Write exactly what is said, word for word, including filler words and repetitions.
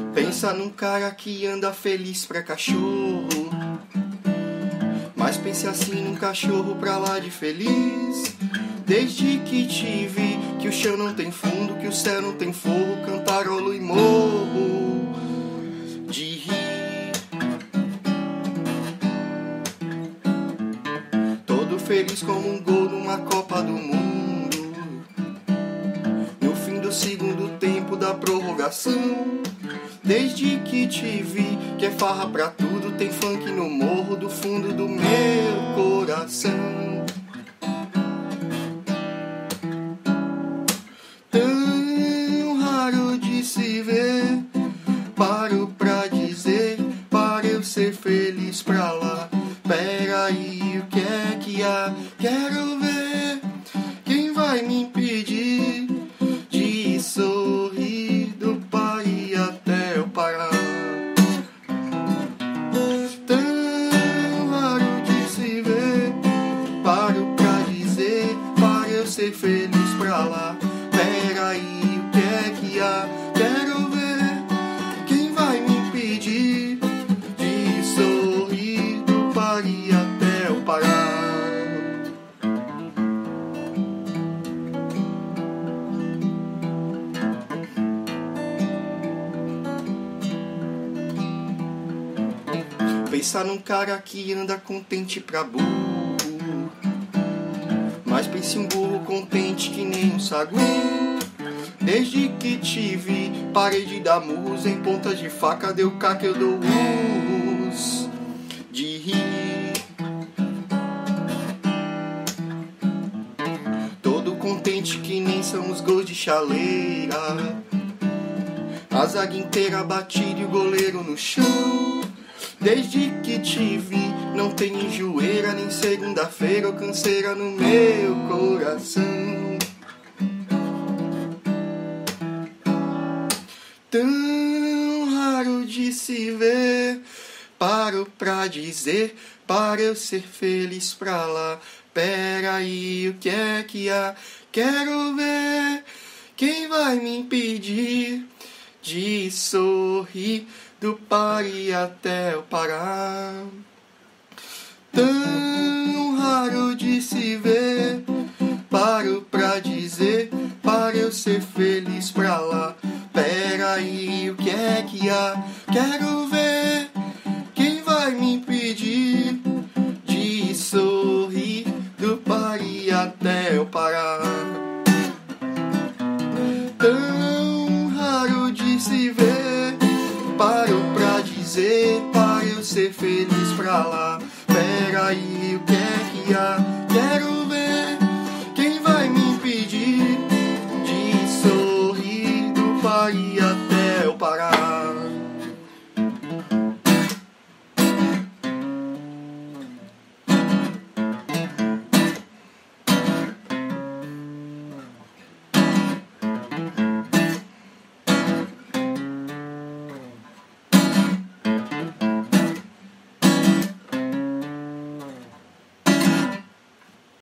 Pensa num cara que anda feliz pra cachorro, mas pense assim num cachorro pra lá de feliz. Desde que te vi, que o chão não tem fundo, que o céu não tem forro, cantarolo e morro de rir. Todo feliz como um gol numa Copa do Mundo, no fim do segundo tempo da prorrogação. Desde que te vi, que é farra pra tudo, tem funk no morro do fundo do meu coração. Tão raro de se ver, paro pra dizer, para eu ser feliz pra lá. Pera aí, o que é que há? Quero ver quem vai me impedir de sorrir do Pai até eu parar. Tão raro de se ver, paro pra dizer, para eu ser feliz pra lá. Pera aí, o que é que há? Quero ver quem vai me impedir de sorrir do Pai até eu parar. Pensa num cara que anda contente pra burro, mas pense um burro contente que nem um saguinho. Desde que te vi, parei de dar murros em pontas de faca, deu cá que eu dou urros de rir. Todo contente que nem são os gols de chaleira, a zaga inteira batida e o goleiro no chão. Desde que te vi, não tem enjoeira, nem segunda-feira ou canseira no meu coração. Tão raro de se ver, paro pra dizer, para eu ser feliz pra lá. Pera aí, o que é que há? Quero ver quem vai me impedir de sorrir do Pai até eu parar. Tão raro de se ver, paro pra dizer, para eu ser feliz pra lá. Pera aí, o que é que há? Quero ver quem vai me impedir de sorrir do Pai até eu parar. Tão raro de se ver, paro pra dizer, para eu ser feliz pra lá. Pera aí, o que é que há?